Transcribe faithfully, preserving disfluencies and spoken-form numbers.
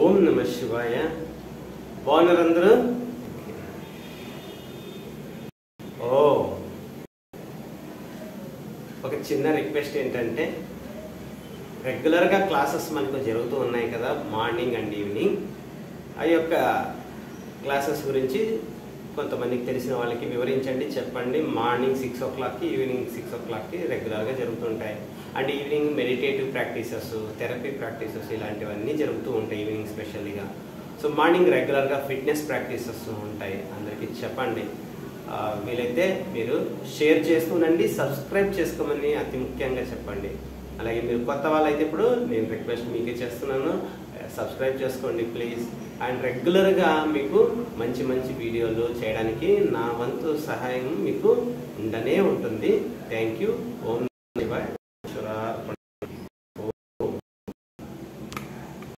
ఓం నమ శివాయ. బాగున్నారందరూ? ఓ ఒక చిన్న రిక్వెస్ట్ ఏంటంటే, రెగ్యులర్గా క్లాసెస్ మనకు జరుగుతూ ఉన్నాయి కదా, మార్నింగ్ అండ్ ఈవినింగ్. ఆ యొక్క క్లాసెస్ గురించి కొంతమందికి తెలిసిన వాళ్ళకి వివరించండి, చెప్పండి. మార్నింగ్ సిక్స్ ఓ క్లాక్కి, ఈవినింగ్ సిక్స్ ఓ క్లాక్కి రెగ్యులర్గా జరుగుతుంటాయి. And evening meditative practices, therapy practices ఇలాంటివన్నీ జరుగుతూ ఉంటాయి ఈవినింగ్ స్పెషల్గా. సో మార్నింగ్ రెగ్యులర్గా ఫిట్నెస్ ప్రాక్టీసెస్ ఉంటాయి. అందరికీ చెప్పండి. వీలైతే మీరు షేర్ చేస్తుండండి, సబ్స్క్రైబ్ చేసుకోమని అతి ముఖ్యంగా చెప్పండి. అలాగే మీరు కొత్త వాళ్ళైతే ఇప్పుడు నేను రిక్వెస్ట్ మీకే చేస్తున్నాను, సబ్స్క్రైబ్ చేసుకోండి ప్లీజ్. అండ్ రెగ్యులర్గా మీకు మంచి మంచి వీడియోలు చేయడానికి నా వంతు సహాయం మీకు ఉండనే ఉంటుంది. Thank you. ఓం